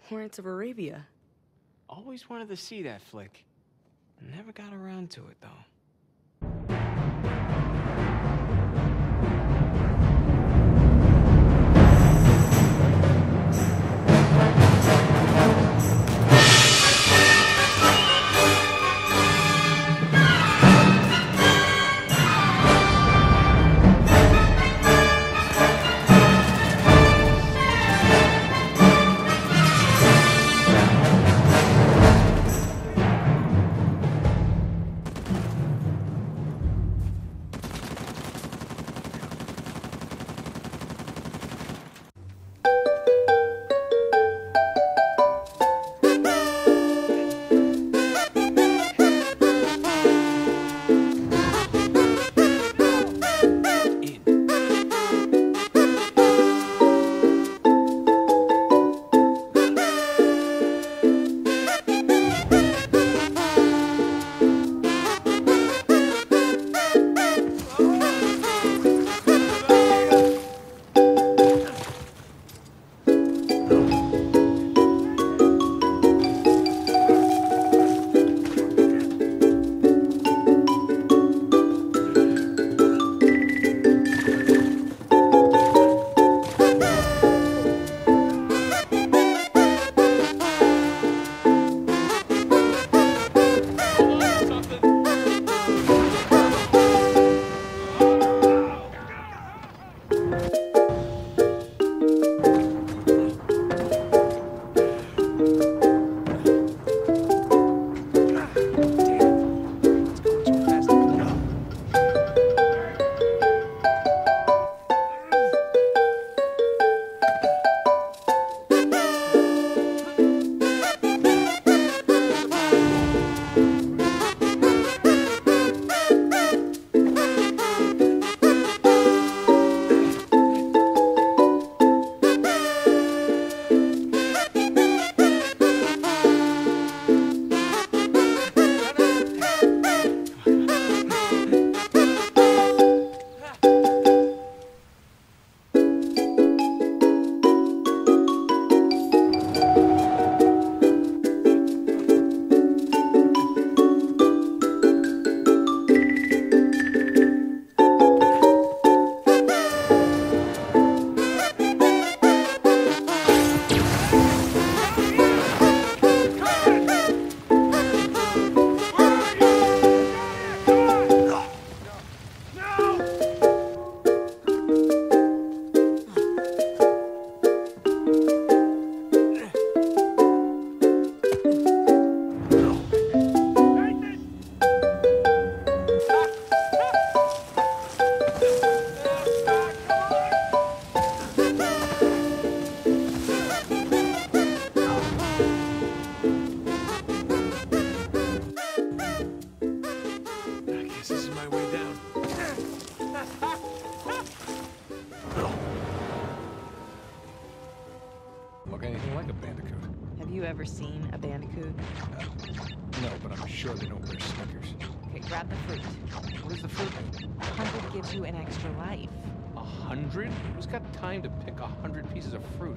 Lawrence of Arabia. Always wanted to see that flick. Never got around to it, though. Look anything like a bandicoot. Have you ever seen a bandicoot? No, but I'm sure they don't wear sneakers. Okay, grab the fruit. What does the fruit mean? 100 gives you an extra life. 100? Who's got time to pick 100 pieces of fruit?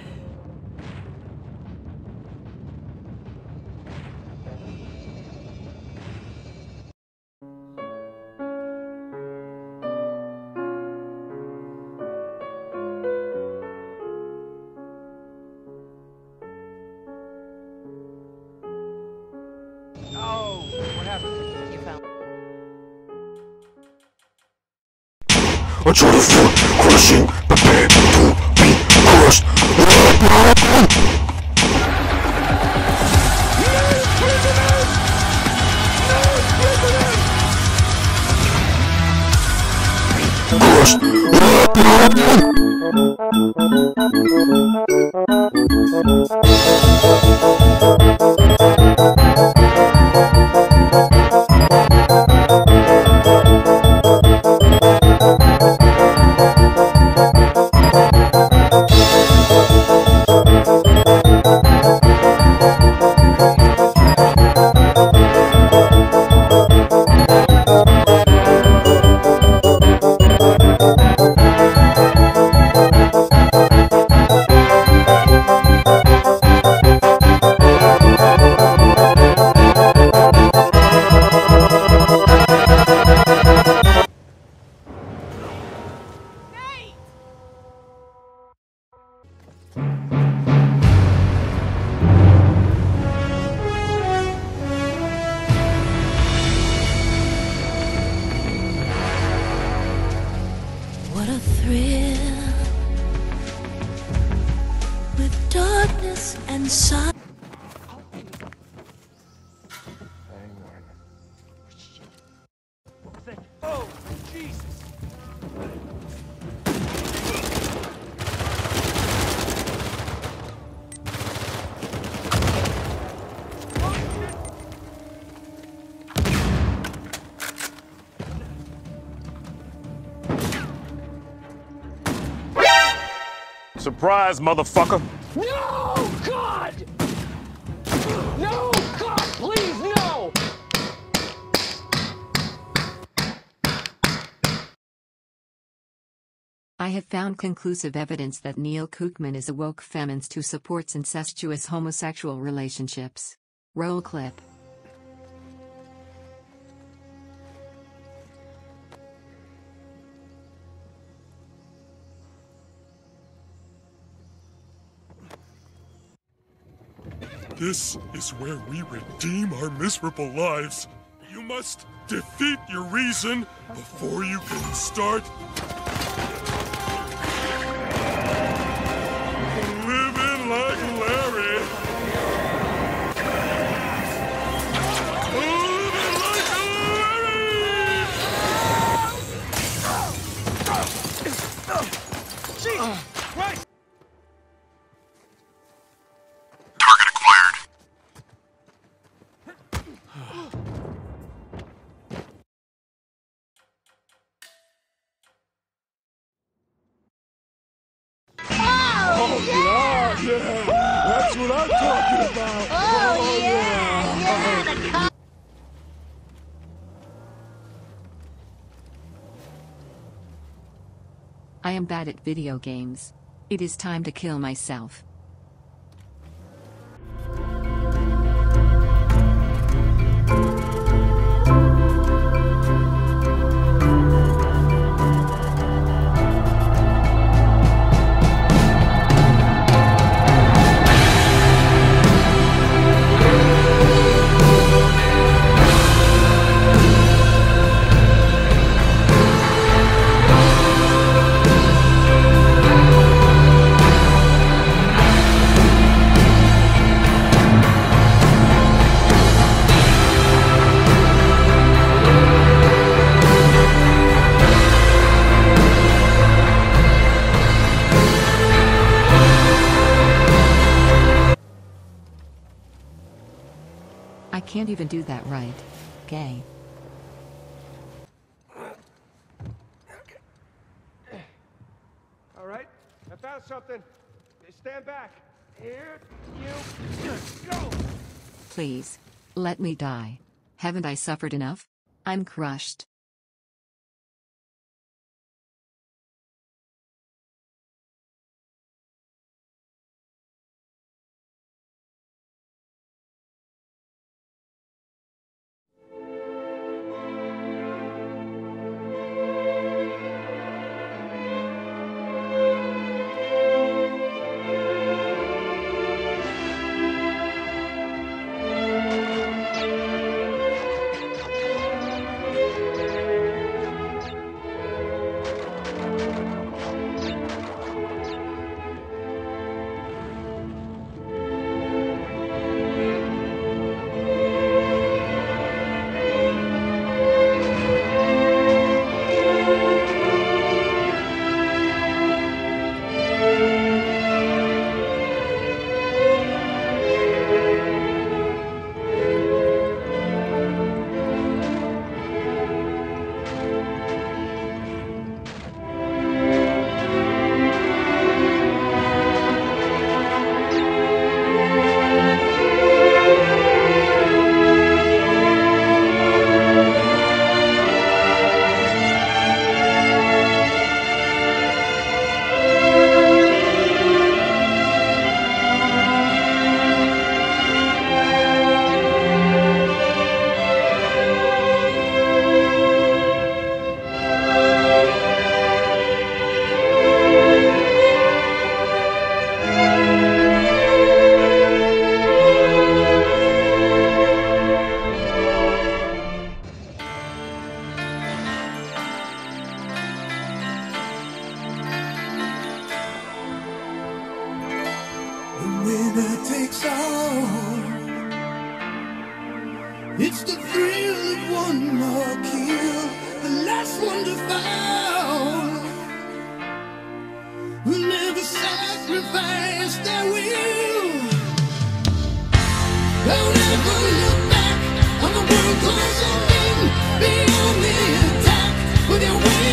Oh, what happened? You found. I try to feel crushing, prepared to be crushed. the darkness and sun. Oh, Jesus! Surprise, motherfucker! No, God! No, God, please, no! I have found conclusive evidence that Neil Kookman is a woke feminist who supports incestuous homosexual relationships. Roll clip. This is where we redeem our miserable lives. You must defeat your reason before you can start living like Larry. Living like Larry! Jesus Christ! That's what I'm talking about! Oh, yeah, the cop. I am bad at video games. It is time to kill myself. I can't even do that right. Gay. All right, I found something. Stand back. Here you go. Please. Let me die. Haven't I suffered enough? I'm crushed. winner takes all. It's the thrill of one more kill, the last one to fall. Who never sacrifice their will. Don't ever look back on the world closing in. Be on the attack with your will.